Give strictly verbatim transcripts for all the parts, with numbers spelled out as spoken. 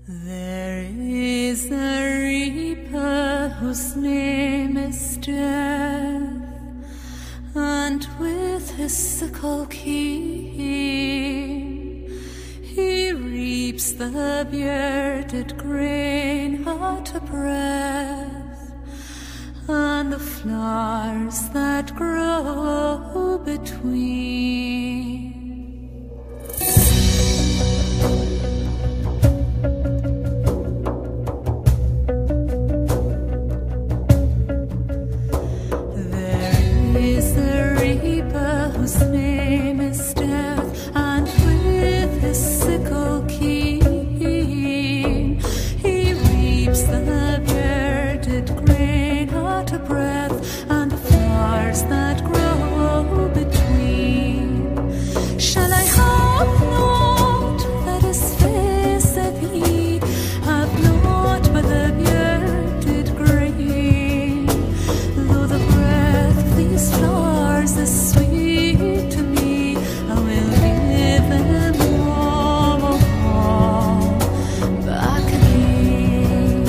There is a reaper whose name is Death, and with his sickle keen he reaps the bearded grain at a breath, and the flowers that grow between. Whose name is Death, and with his sickle keen he reaps the bearded grain at a breath, and the flowers that grow between. Shall I have not that his face of he have not but the bearded grain, though the breath of these flowers is sweet to me, I will give them all back again.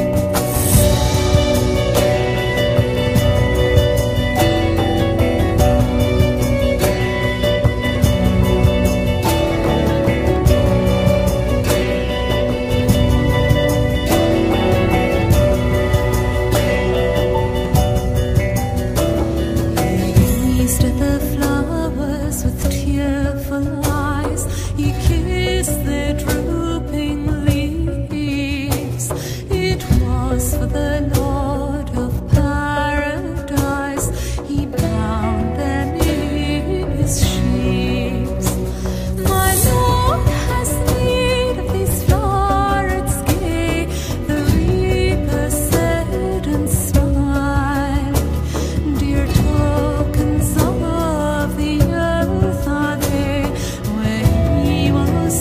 They gazed at the flowers with tearful eyes, he kissed their drooping leaves. It was for the Lord of Paradise he bound them in his sheaves. My Lord has need of these flowers gay, the reaper said and smiled. Dear tokens of the earth are they, when he was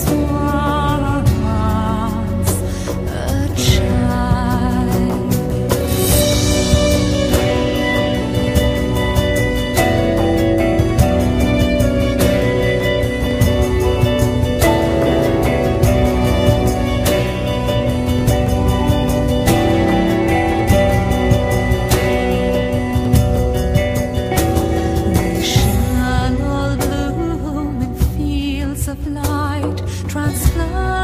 once a child. They shall all bloom in fields of light, transplant